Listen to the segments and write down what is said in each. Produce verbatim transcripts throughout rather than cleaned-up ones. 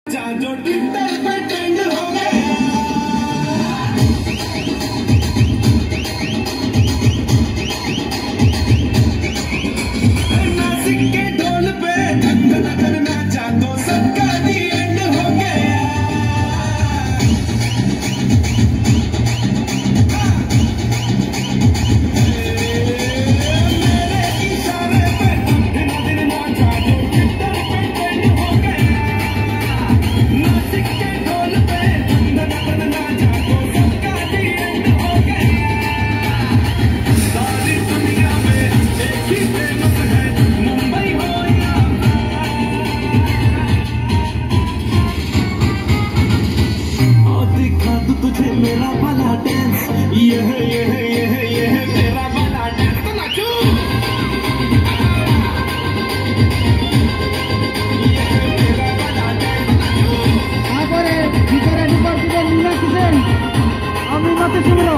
जो ट्विटर पे ट्रेंड हो गए नासिक के ढोल पे धक धक नाचा तो सबका दी एंड हो गया। मेरे इशारे पे दिन दिन नाचा जो ट्विटर पे ट्रेंड हो गया। नासिक के ढोल पे धक धक नाचा तो सबका दी एंड हो गया। सारी दुनिया में एक ही फेमस है, मुंबई हो या और दिखा दूं तुझे मेरा वाला डांस, ये है ये है ये है ये है मेरा वाला डांस। तो नाचो ये है मेरा वाला डांस, नाचो। তারপরে ভিতরে ঢুকার দিকে নিয়ে আসছেন আমি মতে শুনলো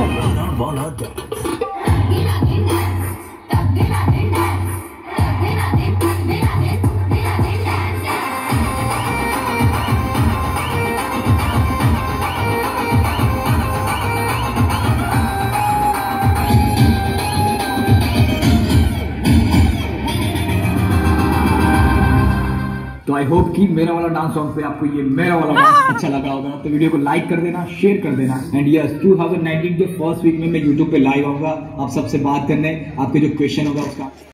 तो आई होप कि मेरा वाला डांस सॉन्ग पे आपको ये मेरा वाला डांस अच्छा लगा होगा। तो वीडियो को लाइक कर देना, शेयर कर देना। And yes two thousand nineteen के फर्स्ट वीक में मैं यूट्यूब पे लाइव आऊंगा आप सबसे बात करने, आपके जो क्वेश्चन होगा उसका